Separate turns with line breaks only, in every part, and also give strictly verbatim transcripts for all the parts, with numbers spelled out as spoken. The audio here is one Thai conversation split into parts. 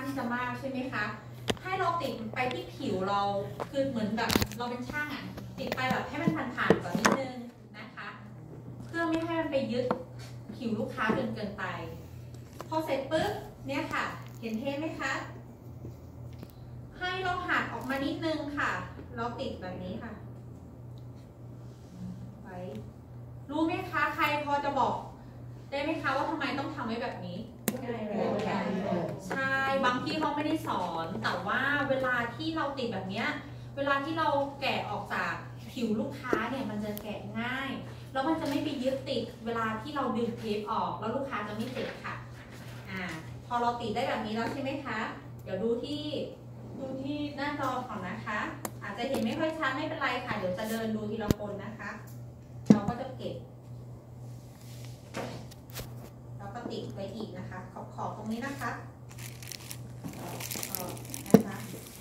ที่จะมากใช่ไหมคะให้เราติดไปที่ผิวเราคือเหมือนแบบเราเป็นช่างอ่ะติดไปแบบให้มันผ่านๆก่อนนิดนึงนะคะเพื่อไม่ให้มันไปยึดผิวลูกค้าจนเกินไปพอเสร็จปุ๊บเนี่ยค่ะเห็นเทปไหมคะให้เราหักออกมานิดนึงค่ะเราติดแบบนี้ค่ะไว้รู้ไหมคะใครพอจะบอกได้ไหมคะว่าทำไมต้องทำไว้แบบนี้ใช่บางที่เขาไม่ได้สอนแต่ว่าเวลาที่เราติดแบบนี้เวลาที่เราแกะออกจากผิวลูกค้าเนี่ยมันจะแกะง่ายแล้วมันจะไม่ไปยึดติดเวลาที่เราดึงเทปออกแล้วลูกค้าจะไม่เจ็บค่ะอ่าพอเราติดได้แบบนี้แล้วใช่ไหมคะเดี๋ยวดูที่ดูที่หน้าจอก่อนนะคะอาจจะเห็นไม่ค่อยชัดไม่เป็นไรค่ะเดี๋ยวจะเดินดูทีละคนนะคะเราก็จะเก็บแล้วก็ติดไว้อีกนะคะขอบขอบตรงนี้นะคะนะคะ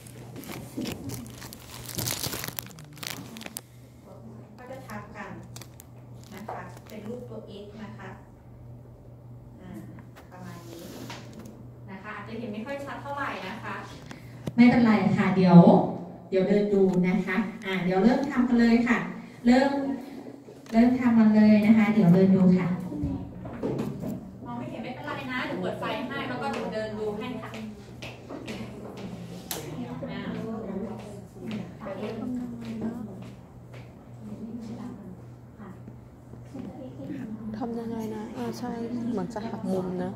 ก็จะทับกันนะคะเป็นรูปตัว X นะคะอ่าประมาณนี้นะคะอาจจะเห็นไม่ค่อยชัดเท่าไหร่นะคะไม่เป็นไรค่ะเดี๋ยวเดี๋ยวเดินดูนะคะอ่าเดี๋ยวเริ่มทำกันเลยค่ะเริ่มเริ่มทำกันเลยนะคะเดี๋ยวเดินดูค่ะมองไม่เห็นไม่เป็นไรนะเดี๋ยวเปิดไฟให้แล้วก็เดี๋ยวเดินดูให้ค่ะ
ทำยังไงนะอ่าใช่เหมือนจะหักมุมนะ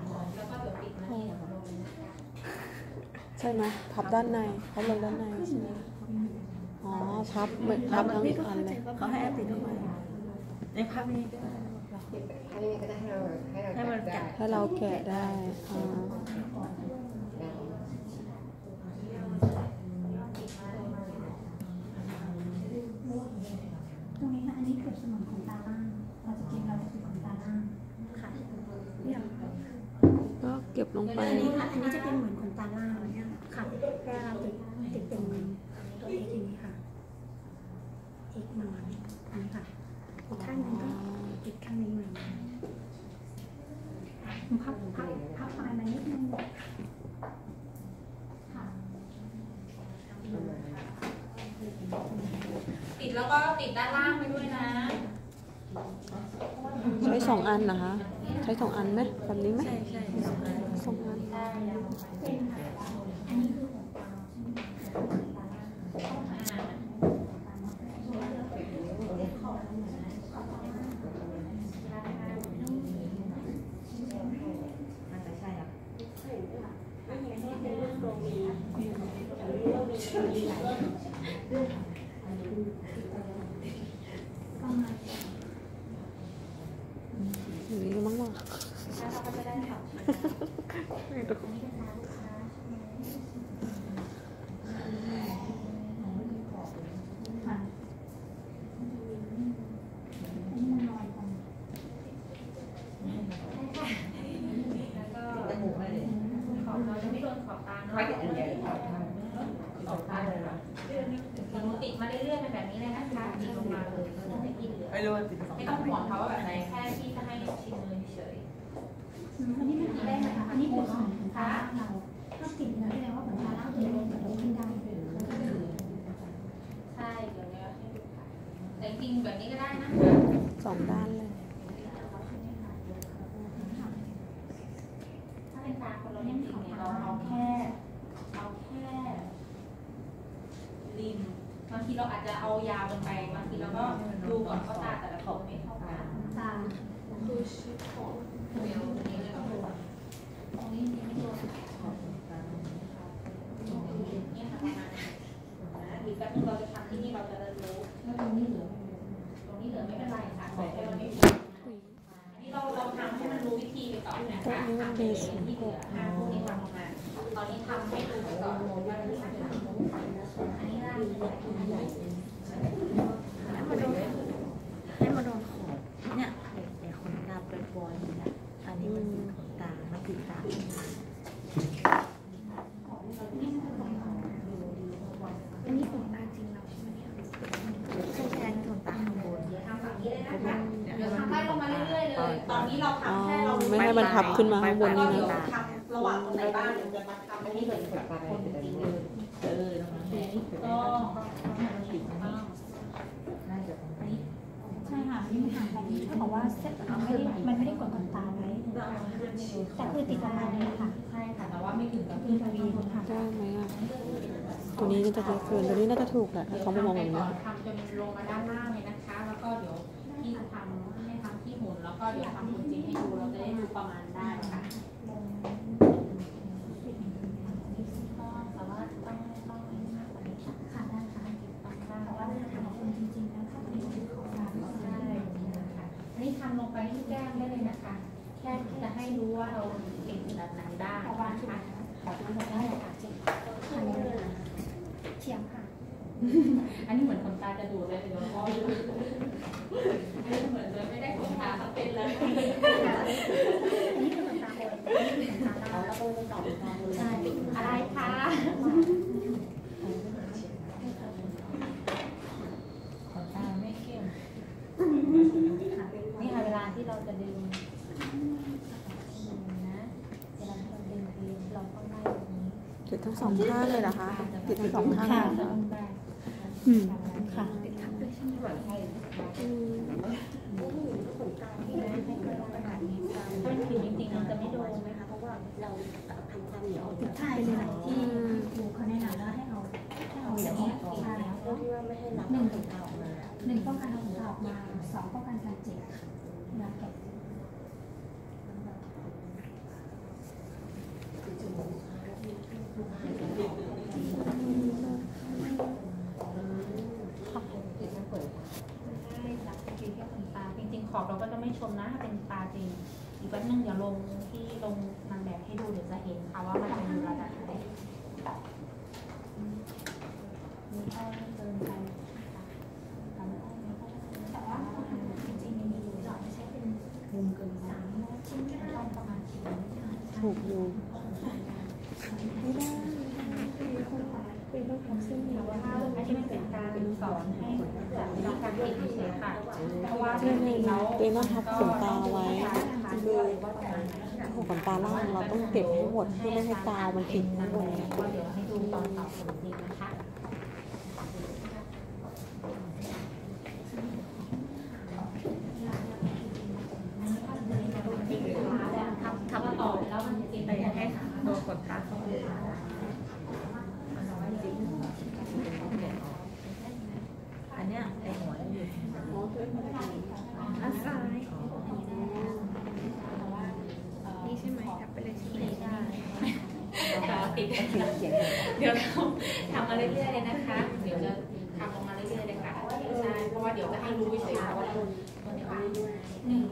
ใช่ไหมพับด้านในพับลงด้านในใช่ไหมอ๋อพับเหมือนพับทั้งอันเลยเขาให้แอปติดทำไมในภาพนี้อันนี้ก็ได้ให้เราให้เราแกะให้เราแกะได้อ่า
ตรงนี้นะอันนี้เกือบสมองของตาล่างเราจะกินเราจะกินของตาล่างค่ะเนี่ย
ก็เก็บลงไป
อันนี้ค่ะอันนี้จะเป็นเหมือนของตาล่างเนี่ยค่ะแค่เราติดติดเป็นตัวเอกอย่างนี้ค่ะเอกนอนอันนี้ค่ะอีกข้างนึงก็อีกข้างนึงเหมือนพับพับพับปลายมานิดนึงค่ะ
ติดแล้วก็ติดด้านล่างไปด้วยนะ
ใช้สองอันนะคะใช้สองอันไหมแบบนี้ไหมใช่ใช่สองอัน
อันนี้คือ
อย่างนี้มั้งวะ
ติดมาเรื่อยๆเป็นแบบนี้เลยนะคะติดลงมาเลยไม่ต้องห่วงเขาว่าแบบไหนแค่ที่จะให้ชิมเลยเฉย
อันนี้ไม่ได้ไหมคะอันนี้เป็นของตาเราถ้าติดแล้วแสดงว่าของตาเราจะลงแบบนี้ขึ้นได้
ใช่เดี๋ยวนี้ให้ดูค่ะแต่จริงแบบนี้ก็ได้นะ
สองด้านเลย
ถ้าเป็นตาคนเราจริงๆเนี่ยเราเอาแค่เอาแค่ริมบางทีเราอาจจะเอายาวลงไปบางทีเราก็ดูก่อนว่าตาแต่ละคนไม่เท่ากัน
ตาคือชิปของ
เดี๋ยวตรงนี้เลยตรงนี้ไม่ตัวเนี่ยค่ะประมาณนี้อีกแป๊บนึงเราจะทำที่นี่เราจะเรียนรู้แล้วตรงนี้เหลือตรงนี้เหลือไม่เป็นไรค่ะขอแค่เราไม่ผิดอันนี้เราเราทำให้มันรู้วิธีไปก่อนนะคะทำเป็นที่เหลือห้าพวกนี้ทำออกมาตอนนี้ทำให้ดูไปก่อนว่าที่ทำอันนี้ได้
ให้มาโดนขอบเนี่ยไอ้ขนตาปล่อยๆเนี่ยอันนี้มันติดขนตามันติดตา
อันนี้ของตาจริงเราใช่ไหมเนี่ย
ใช่ใช่ขนตาข้างบน
เดี๋ยวทำฝั่งนี้เลยนะคะเดี๋ยวทำไล่ลงมาเรื่อยๆเลยตอนนี้เราทำแค่เรา
ไม่ให้มันทับขึ้นมาข้างบนนี้นะ
เราว่างตรงไหนบ้างเดี๋ยวจะมาทำอันนี้เลยคนจริงเลยเออตรงนั้นแหละก็น่าจะตรงนี้
ใช่ค่ะนี่ห่างกันเขาบอกว่าเส้นมันไม่ได้มันไม่ได้กดขนตาไว้แต่คือติดประมาณนี้ค่ะ
ใช่ค่ะแต่ว่าไม่ถึงกับที่ทวีค่ะ
ได้ไหมอ่ะตัวนี้น่าจะเล็กเกินตัวนี้น่าจะถูกแหละเขาไม่มองแบบนี้
ทำจนลงมาด้านล่างเลยนะคะแล้วก็เดี๋ยวพี่จะทำให้ทำที่หมุนแล้วก็เดี๋ยวทำหุ่นจริงให้ดูเราจะได้ดูประมาณได้ค่ะ
แต่ว่าต้องต้องค่ะได้ค่ะแต่ว่าทำของคุณจริงๆแล้วถ้าเป็นของเราได้
ค่ะอันนี้ทำลงไปที่แก้มได้เลยนะคะแค่จะให้รู้ว่าเราเก่งขนาดไหนได้นะคะขอดูหน่อยได้ค่ะจริง
เฉียงค่ะ
อันนี้เหมือนขนตากระดูกเลยเดี๋ยวพ่อดูอันนี้เหมือนเลยไม่ได้ขนตาทั้งเป็นเลย
อันนี้คือขนตาบนอันนี้คือขนตาล่างแล้วก็ต่อขนตาบนใช่
อะไรคะขนตาไม่เข้มนี่ค่ะเวลาที่เราจะดึงนะเวลาที่เราดึงเราต้องไล่ตรงนี้
ติดทั้งสองข้างเลยเหรอคะติดทั้งสองข้าง
อืมค่ะติดทั้งด้วยใช่ไหมแบบ
ให้ถ้าผิวจริงๆมันจะไม่โดนไหมคะเพราะว่าเราทำความเหนียว
ใช่เป็นอะไรที่ครูเขาแนะนำแล้วให้เอาให้เอาอย่างนี้ใช่แล้วหนึ่งหนึ่งป้องกันเอาของเราออกมาสองป้องกันการเจ็บยาแก้
จริงๆขอบเราก็จะไม่ชมนะถ้าเป็นตาจริงอีกแป๊บนึงเดี๋ยวลงที่ลงนางแบบให้ดูเดี๋ยวจะเห็นค่ะว่ามันเป็นระดับไหนมีข้อเกินไป
แต่ว่าจริงๆมีหลอดใช้เป็นมุมเกินสามชิ้นก็ได้ประมาณชิ้น
ถูกอยู่
ไม่ได้เป็นต้องทำเส้น
แต่ว่าอันนี้มันเป็นการสอนให้จากวิธีการติดเฉยๆค่ะเพราะว่าจ
ริงๆแล้วตัวต้องทับขนตาไว้คือขนตาล่างเราต้องเก็บให้หมดเพื่อไม่ให้กาวมันติดข้างบน
เดี๋ยวให้ดูตอนต่อผลจริงนะคะทำต่อแล้วมันติดไปให้โดนขนตาเข้าไปอันเนี้ยไอหัวอยู่
ด้านซ้ายนี่ใช่ไหมครับไปเลยใช่ไหมใช่
ต่อติดเดี๋ยวทำทำมาเรื่อยๆเลยนะคะเดี๋ยวจะทำลงมาเรื่อยๆเลยค่ะใช่เพราะว่าเดี๋ยวจะให้รู้วิสัยว่าตัวนี้ว่าหนึ่ง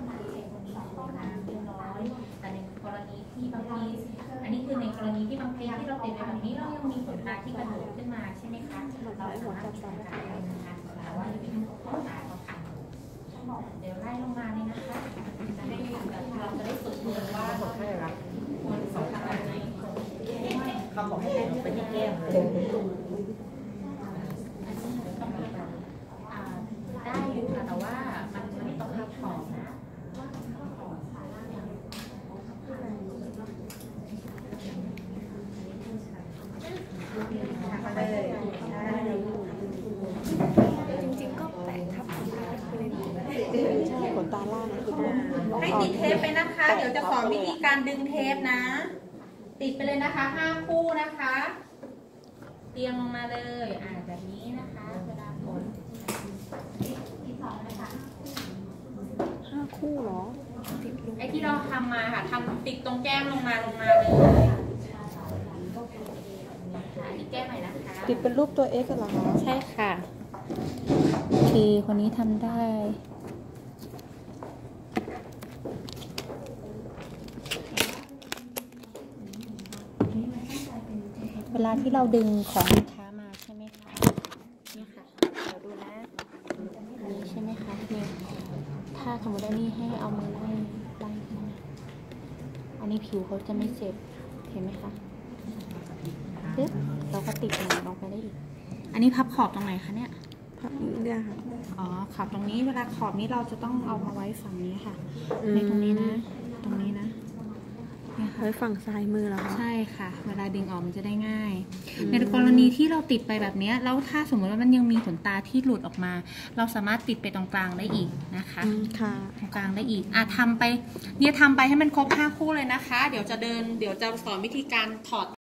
แต่ในกรณีที่บางทีอันนี้คือในกรณีที่บางทีที่เราติดแบบนี้เรายังมีขนตาที่กระโดดขึ้นมาใช่ไหมคะเราสามารถจัดการได้นะคะแต่ว่าจะเป็นขนตาเขาขันเดี๋ยวไล่ลงมาเลยนะคะจะได้เราจะได้ฝึกมือว่าควรสองขนาดไหนเขาบอกให้เป็นเป็นแก้มเลยได้อยู่ค่ะแต่ว่ามันไม่ต้องทับขอบนะ
จริงๆก็แปะทับขนตาไปเลย
ใช่ขนตาล่าง
ให้ติดเทปไปนะคะเดี๋ยวจะสอนวิธีการดึงเทปนะติดไปเลยนะคะห้าคู่นะคะเรียงลงมาเลยอ่าแบบนี้นะคะเวลาผล
ที่สองนะคะ
ห้าคู่เหรอ
ไอที่เราทำมาค่ะทำติดตรงแก้มลงมาลงมาเลยอีกแก้มใหม่นะคะ
ติดเป็นรูปตัว X เหรอคะ
ใช่ค่ะโอเคคนนี้ทำได้เวลาที่เราดึงของลูกค้ามาใช่ไหมคะนี่ค่ะเดี๋ยวดูนะนี่ใช่ไหมคะนี่ถ้าสมมติว่านี่ให้เอามือไล่ไล่มาอันนี้ผิวเขาจะไม่เจ็บเห็นไหมคะปึ๊บเราก็ติดหนังลงไปได้อีกอันนี้พับขอบตรงไหนคะเนี่ย
พับเนี่ยค่ะ
อ๋อขอบตรงนี้เวลาขอบนี้เราจะต้องเอามาไว้ฝั่งนี้ค่ะในตรงนี้นะตรงนี้นะเนี่ย
ไว้ฝั่งซ้ายมือเหรอคะ
ใช่ค่ะ เวลาดึงออกมันจะได้ง่าย
อืม
ในกรณีที่เราติดไปแบบเนี้ยแล้วถ้าสมมติว่ามันยังมีขนตาที่หลุดออกมา เราสามารถติดไปตรงกลางได้อีกนะคะ
อืมค่ะ
ตรงกลางได้อีกอ่ะทำไปเนี่ยทำไปให้มันครบห้าคู่เลยนะคะ เดี๋ยวจะเดินเดี๋ยวจะสอนวิธีการถอด